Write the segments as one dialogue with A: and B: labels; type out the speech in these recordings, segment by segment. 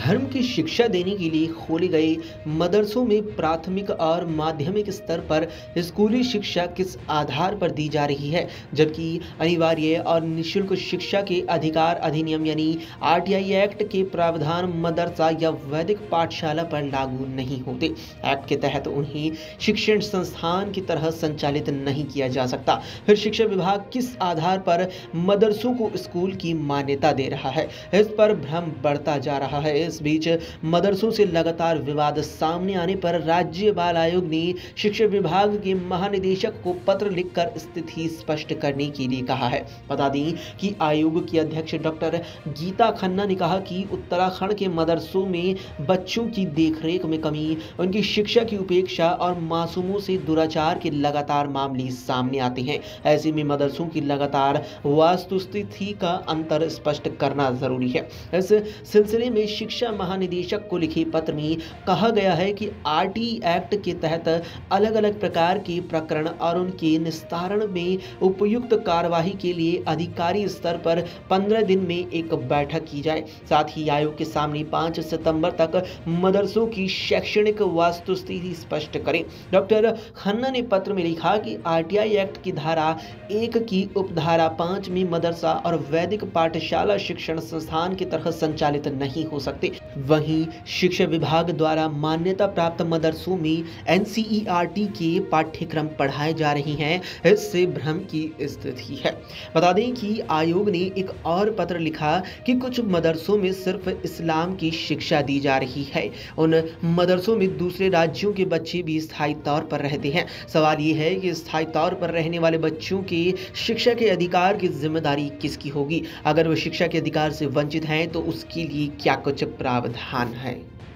A: धर्म की शिक्षा देने के लिए खोले गए मदरसों में प्राथमिक और माध्यमिक स्तर पर स्कूली शिक्षा किस आधार पर दी जा रही है, जबकि अनिवार्य और निःशुल्क शिक्षा के अधिकार अधिनियम यानी आरटीआई एक्ट के प्रावधान मदरसा या वैदिक पाठशाला पर लागू नहीं होते। एक्ट के तहत उन्हें शिक्षण संस्थान की तरह संचालित नहीं किया जा सकता। फिर शिक्षा विभाग किस आधार पर मदरसों को स्कूल की मान्यता दे रहा है, इस पर भ्रम बढ़ता जा रहा है। इस बीच मदरसों से लगातार विवाद सामने आने पर राज्य बाल आयोग ने शिक्षा विभाग के महानिदेशक को पत्र लिखकर स्थिति स्पष्ट करने के लिए कहा है। बता दें कि आयोग की अध्यक्ष डॉक्टर गीता खन्ना ने कहा कि उत्तराखंड के मदरसों में बच्चों की देखरेख में कमी, उनकी शिक्षा की उपेक्षा और मासूमों से दुराचार के लगातार मामले सामने आते हैं। ऐसे में मदरसों की लगातार वास्तुस्थिति का अंतर स्पष्ट करना जरूरी है। इस सिलसिले में शिक्षा महानिदेशक को लिखे पत्र में कहा गया है कि आरटी एक्ट के तहत अलग अलग प्रकार के प्रकरण और उनके निस्तारण में उपयुक्त कार्यवाही के लिए अधिकारी स्तर पर 15 दिन में एक बैठक की जाए। साथ ही आयोग के सामने 5 सितंबर तक मदरसों की शैक्षणिक वास्तुस्थिति स्पष्ट करें। डॉक्टर खन्ना ने पत्र में लिखा कि आरटीआई एक्ट की धारा 1 की उपधारा 5 में मदरसा और वैदिक पाठशाला शिक्षण संस्थान की तरह संचालित नहीं हो सकते। वहीं शिक्षा विभाग द्वारा मान्यता प्राप्त मदरसों में एनसीईआरटी के पाठ्यक्रम पढ़ाए जा रहे हैं। इससे भ्रम की स्थिति है। बता दें कि आयोग ने एक और पत्र लिखा कि कुछ मदरसों में सिर्फ इस्लाम की शिक्षा दी जा रही है। उन मदरसों में दूसरे राज्यों के बच्चे भी स्थायी तौर पर रहते हैं। सवाल यह है कि स्थायी तौर पर रहने वाले बच्चों के शिक्षा के अधिकार की जिम्मेदारी किसकी होगी? अगर वो शिक्षा के अधिकार से वंचित हैं तो उसके लिए क्या कुछ प्रावधान है?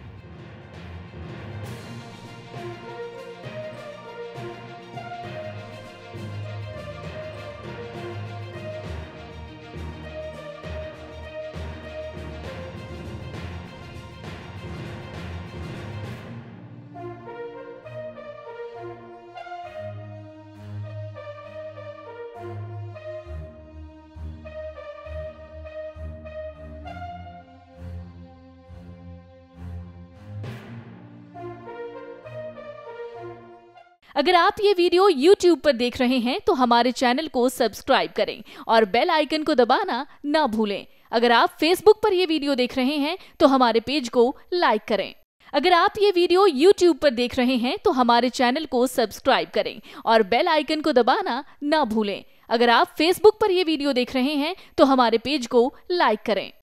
B: अगर आप ये वीडियो YouTube पर देख रहे हैं तो हमारे चैनल को सब्सक्राइब करें और बेल आइकन को दबाना ना भूलें। अगर आप Facebook पर ये वीडियो देख रहे हैं तो हमारे पेज को लाइक करें। अगर आप ये वीडियो YouTube पर देख रहे हैं तो हमारे चैनल को सब्सक्राइब करें और बेल आइकन को दबाना ना भूलें। अगर आप Facebook पर ये वीडियो देख रहे हैं तो हमारे पेज को लाइक करें।